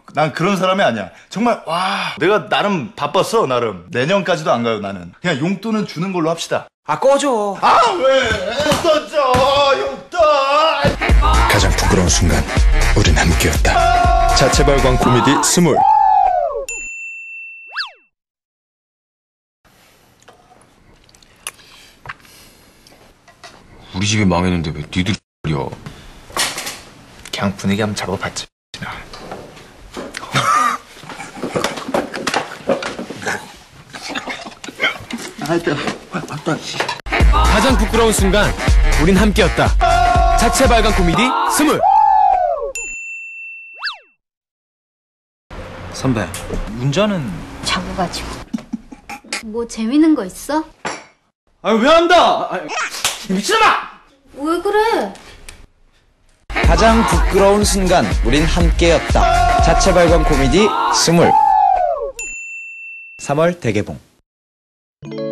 난 그런 사람이 아니야. 정말 와 내가 나름 바빴어 나름. 내년까지도 안 가요 나는. 그냥 용돈은 주는 걸로 합시다. 아 꺼져. 아 왜? 꺼져 용돈. 가장 부끄러운 순간 우린 함께였다. 자체 발광 코미디 스물. 우리 집이 망했는데 왜 니들이 려? 그냥 분위기 한번 잡아봤지. 가장 부끄러운 순간 우린 함께였다. 자체 발광 코미디 스물. 선배, 운전은 잡아가지고. 뭐 재밌는 거 있어? 아니 왜 한다? 미친놈아! 왜 그래? 가장 부끄러운 순간 우린 함께였다. 자체 발광 코미디 스물. 3월 대개봉.